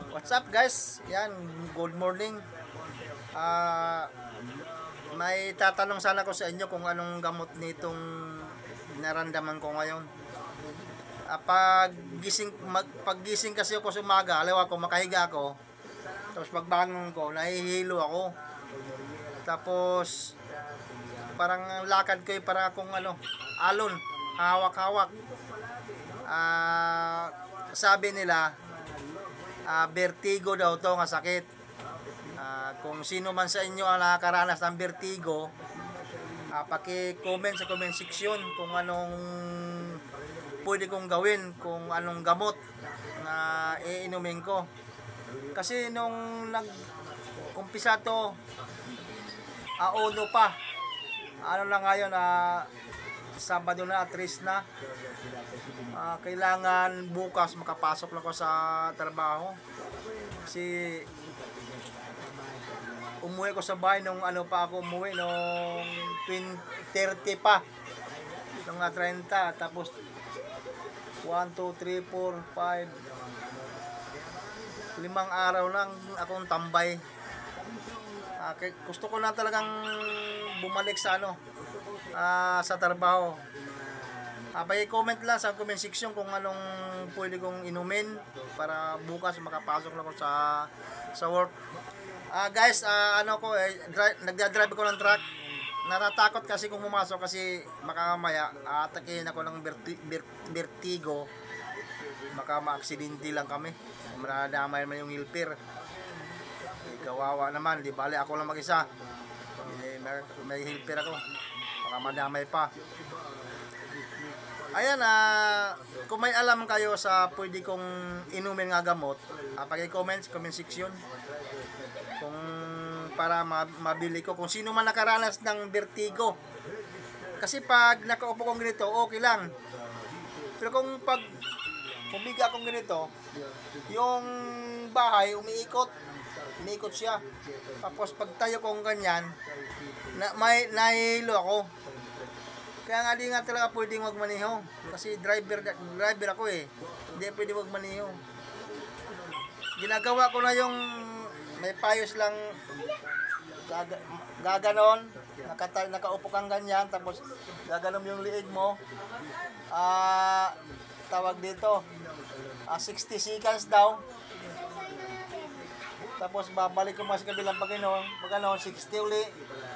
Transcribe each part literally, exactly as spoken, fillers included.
What's up guys? Yan, good morning. Ah, may tatanong sana ko sa inyo kung anong gamot nitong naramdaman ko ngayon. Ah, pag gising mag, pag gising kasi ako sa umaga, alawa ko makahiga ako. Tapos pagbangon ko, nahihilo ako. Tapos parang lakad ko ay para akong ano, alon, hawak-hawak. Ah, sabi nila uh, vertigo daw to nga sakit. Uh, kung sino man sa inyo ang nakakaranas ng vertigo, uh, paki-comment sa comment section kung anong pwede kong gawin, kung anong gamot na iinumin ko. Kasi nung nag-umpisa to, uh, uno pa, ano lang ngayon, uh, Sabado na, atris na. Uh, kailangan bukas makapasok lang ko sa trabaho. Kasi umuwi ko sa bahay nung ano pa ako umuwi nung thirty pa. Nung thirty. Tapos one, two, three, four, five. Limang araw lang akong tambay. Uh, gusto ko na talagang bumalik sa ano. Uh, sa trabaho. Uh, paki-comment lang sa comment section kung anong pwede kong inumin para bukas makapasok lang ako sa sa work. Uh, guys, uh, ano ko eh, nagda-drive ko ng truck. Natatakot kasi kung pumasok kasi baka mamaya atakihin ako ng verti vertigo. Baka ma-aksidente lang kami. Maradamay naman yung helper. Eh, kawawa naman, di bali ako lang mag-isa. Eh, may, may helper ako. Baka madamay pa. Ayan, ah, kung may alam kayo sa pwede kong inumin nga gamot, ah, paki-comment sa comment section kung para mabili ko, kung sino man nakaranas ng vertigo. Kasi pag nakaupo kong ganito, okay lang. Pero kung pag pumiga akong ganito, yung bahay umiikot, umiikot siya. Tapos pag tayo kong ganyan, na, may nahihilo ako. Kaya nga di nga talaga pwedeng magmaneho. Kasi driver driver ako eh. Hindi pwede magmaneho. Ginagawa ko na yung may payos lang gaga, gaganon. Nakata, nakaupo kang ganyan. Tapos gaganon yung liig mo. Ah, tawag dito. Ah, sixty seconds daw. Tapos babalik ko mas kabilang pagano, pagano sixty uli.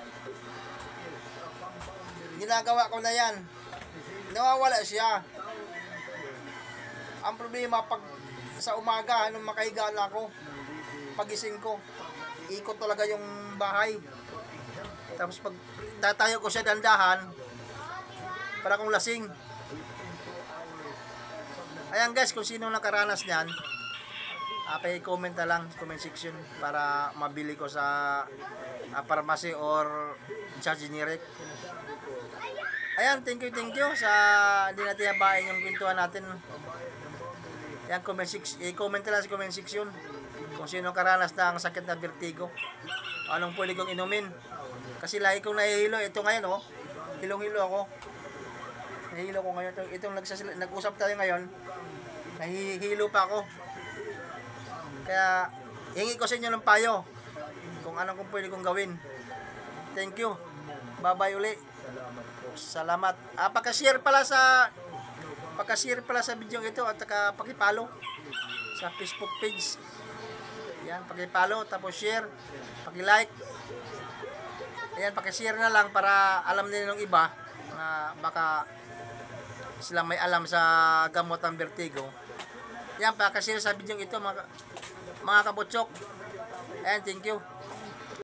Ginagawa ko na yan. Nawawala siya. Ang problema pag sa umaga, nung makahiga na ako, pagising ko, ikot talaga yung bahay. Tapos pag tatayo ko siya dandahan, para akong lasing. Ayan guys, kung sino nakaranas niyan, uh, paki-comment na lang comment section para mabili ko sa uh, pharmacy or sa generic. Ayan, thank you, thank you sa hindi natin habain yung kwentuhan natin. Ayan, comment section, i-comment na lang sa comment section kung sino karanas ng sakit na vertigo. Anong pwede kong inumin. Kasi lagi kong nahihilo. Ito ngayon, oh. Hilong-hilo ako. Nahihilo ko ngayon. Itong nag-usap tayo ngayon, nahihilo pa ako. Kaya, hingi ko sa inyo ng payo kung anong kung pwede kong gawin. Thank you. Bye-bye uli. Salamat. Ah, paka-share pala sa paka-share pala sa video ito at saka paki-follow sa Facebook page. Yan, paki-follow tapos share, paki-like. Ayan, paki-share na lang para alam nila ng iba na baka sila may alam sa gamot ng vertigo. Yan, paki-share sa video ito mga mga kabutsok. Ayan, thank you.